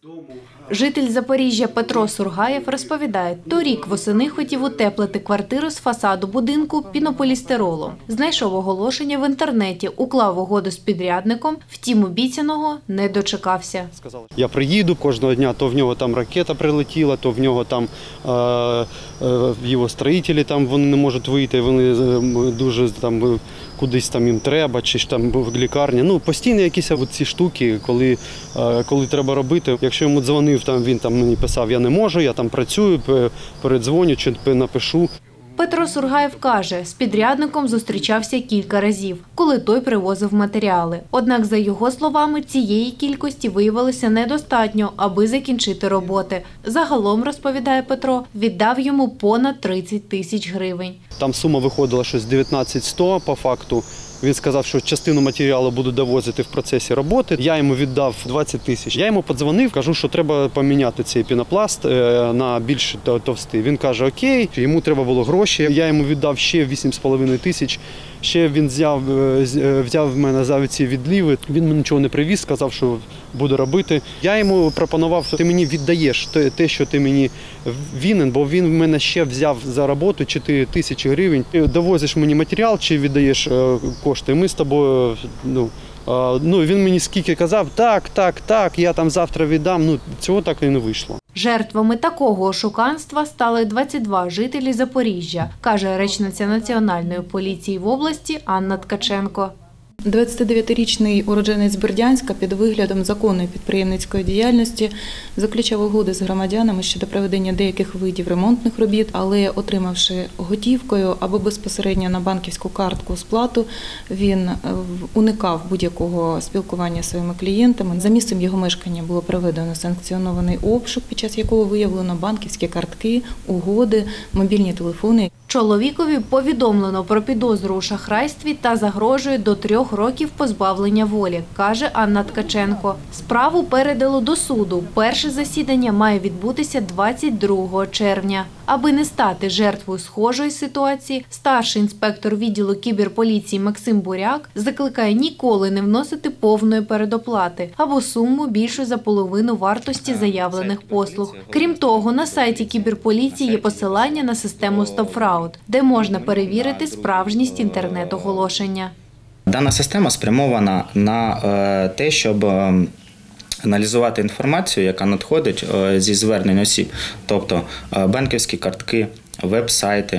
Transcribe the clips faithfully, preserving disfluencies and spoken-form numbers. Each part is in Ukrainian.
Житель Запоріжжя Петро Сургаєв розповідає, торік восени хотів утеплити квартиру з фасаду будинку пінополістиролом. Знайшов оголошення в інтернеті, уклав угоду з підрядником, втім обіцяного не дочекався. Я приїду кожного дня, то в нього там ракета прилетіла, то в нього там е, е, його строїтелі там вони не можуть вийти, вони дуже там кудись там їм треба, чи ж там в лікарні. Ну, постійно якісь ці штуки, коли, коли треба робити. Якщо йому дзвонив, там, він там мені писав, я не можу, я там працюю, передзвоню чи напишу. Петро Сургаєв каже, з підрядником зустрічався кілька разів, коли той привозив матеріали. Однак, за його словами, цієї кількості виявилося недостатньо, аби закінчити роботи. Загалом, розповідає Петро, віддав йому понад тридцять тисяч гривень. Там сума виходила щось дев'ятнадцять сто по факту. Він сказав, що частину матеріалу буду довозити в процесі роботи. Я йому віддав двадцять тисяч. Я йому подзвонив, кажу, що треба поміняти цей пінопласт на більш товстий. Він каже, окей, йому треба було гроші. Я йому віддав ще вісім з половиною тисяч. Ще він взяв, взяв в мене за ці відліви. Він мені нічого не привіз, сказав, що буде робити. Я йому пропонував, ти мені віддаєш те, що ти мені винен, бо він в мене ще взяв за роботу чотири тисячі гривень. Довозиш мені матеріал чи віддаєш кошти. Ми з тобою, ну, ну, він мені скільки казав, так, так, так, я там завтра віддам. Ну, цього так і не вийшло. Жертвами такого ошуканства стали двадцять два жителі Запоріжжя, каже речниця Національної поліції в області Анна Ткаченко. двадцятидев'ятирічний уродженець Бердянська під виглядом законної підприємницької діяльності заключав угоди з громадянами щодо проведення деяких видів ремонтних робіт, але отримавши готівкою або безпосередньо на банківську картку сплату, він уникав будь-якого спілкування зі своїми клієнтами. За місцем його мешкання було проведено санкціонований обшук, під час якого виявлено банківські картки, угоди, мобільні телефони. Чоловікові повідомлено про підозру у шахрайстві та загрожує до трьох років позбавлення волі, каже Анна Ткаченко. Справу передали до суду. Перше засідання має відбутися двадцять другого червня. Аби не стати жертвою схожої ситуації, старший інспектор відділу кіберполіції Максим Буряк закликає ніколи не вносити повної передоплати або суму більшу за половину вартості заявлених послуг. Крім того, на сайті кіберполіції є посилання на систему StopFraud, де можна перевірити справжність інтернет-оголошення. Дана система спрямована на те, щоб аналізувати інформацію, яка надходить зі звернень осіб, тобто банківські картки, веб-сайти,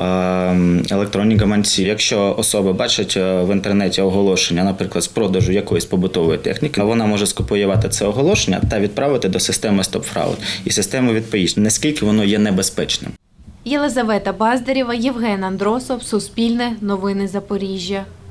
електронні гаманці. Якщо особа бачить в інтернеті оголошення, наприклад, з продажу якоїсь побутової техніки, вона може скопіювати це оголошення та відправити до системи StopFraud і системи відповість, наскільки воно є небезпечним. Єлизавета Баздарєва, Євген Андросов, Суспільне, Новини Запоріжжя.